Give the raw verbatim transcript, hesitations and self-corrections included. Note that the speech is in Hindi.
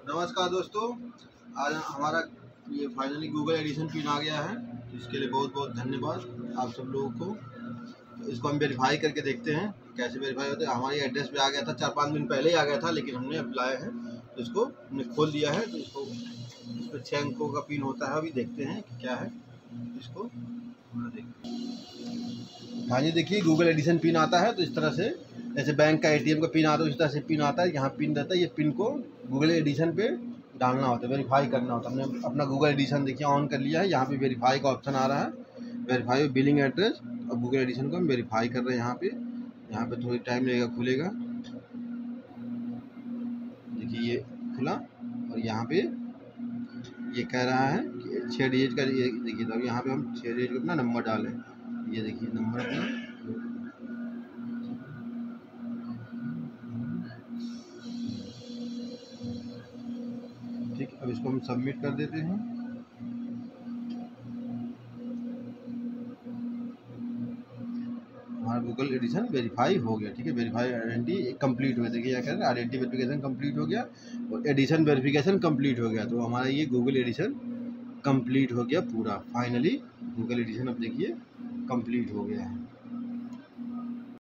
नमस्कार दोस्तों, आज हमारा ये फाइनली गूगल एडिशन पिन आ गया है। तो इसके लिए बहुत बहुत धन्यवाद आप सब लोगों को। तो इसको हम वेरीफाई करके देखते हैं कैसे वेरीफाई होता है। हमारे एड्रेस पे आ गया था, चार पाँच दिन पहले ही आ गया था, लेकिन हमने अब लाए हैं तो इसको हमने खोल दिया है। तो इसको इस पर छः अंकों का पिन होता है, अभी देखते हैं कि क्या है। इसको हाँ जी, देखिए गूगल एडिशन पिन आता है। तो इस तरह से जैसे बैंक का एटीएम का पिन आता है उस तरह से पिन आता है। यहाँ पिन रहता है, ये पिन को गूगल एडिशन पे डालना होता है, वेरीफाई करना होता है। हमने अपना गूगल एडिशन देखिए ऑन कर लिया है। यहाँ पे वेरीफाई का ऑप्शन आ रहा है, वेरीफाई बिलिंग एड्रेस। और गूगल एडिशन को हम वेरीफाई कर रहे हैं। यहाँ पे यहाँ पे थोड़ी टाइम लगेगा, खुलेगा। देखिए ये खुला और यहाँ पे ये कह रहा है कि छः डिजिट का। ये देखिए, तब यहाँ पे हम छः डिजिट का अपना नंबर डालें। ये देखिए नंबर अपना, ठीक। अब इसको हम सबमिट कर देते हैं। हमारा गूगल एडिशन वेरीफाई हो गया, ठीक है। वेरीफाई आइडेंटिटी कंप्लीट हो गया। देखिए क्या कह रहे हैं, आइडेंटिटी वेरिफिकेशन कंप्लीट हो गया और एडिशन वेरिफिकेशन कंप्लीट हो गया। तो हमारा ये गूगल एडिशन कंप्लीट हो गया पूरा। फाइनली गूगल एडिशन अब देखिए कंप्लीट हो गया है।